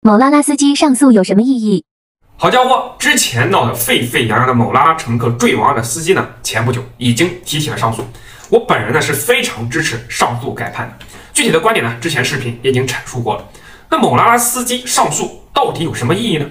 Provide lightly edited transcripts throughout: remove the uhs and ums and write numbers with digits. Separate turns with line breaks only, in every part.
某拉拉司机上诉有什么意义？
好家伙，之前闹得沸沸扬扬的某拉拉乘客坠亡案的司机呢，前不久已经提起了上诉。我本人呢是非常支持上诉改判的，具体的观点呢，之前视频也已经阐述过了。那某拉拉司机上诉到底有什么意义呢？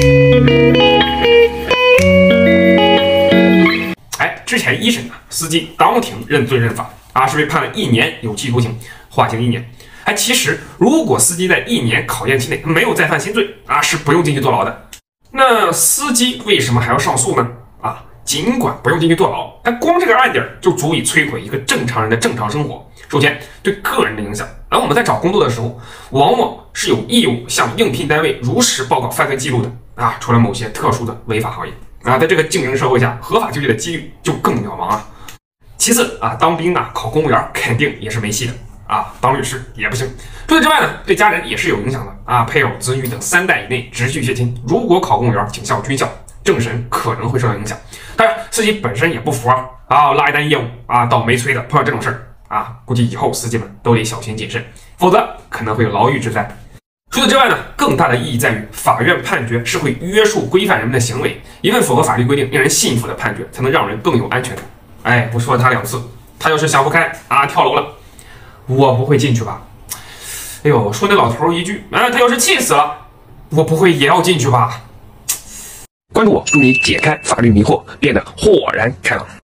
之前一审司机当庭认罪认罚是被判了1年有期徒刑，缓刑1年。其实如果司机在1年考验期内没有再犯新罪是不用进去坐牢的。那司机为什么还要上诉呢？尽管不用进去坐牢，但光这个案底就足以摧毁一个正常人的正常生活。首先，对个人的影响，而我们在找工作的时候，往往是有义务向应聘单位如实报告犯罪记录的除了某些特殊的违法行业在这个竞争社会下，合法就业的几率就更渺茫啊。其次当兵考公务员肯定也是没戏的当律师也不行。除此之外呢，对家人也是有影响的配偶、子女等3代以内直系血亲，如果考公务员、警校、军校，政审可能会受到影响。当然，司机本身也不服拉一单业务倒霉催的，碰到这种事儿估计以后司机们都得小心谨慎，否则可能会有牢狱之灾。除此之外呢，更大的意义在于法院判决是会约束规范人们的行为，一份符合法律规定、令人信服的判决，才能让人更有安全感。我说了他2次，他要是想不开跳楼了，我不会进去吧？哎呦，说那老头一句他要是气死了，我不会也要进去吧？关注我，助你解开法律迷惑，变得豁然开朗。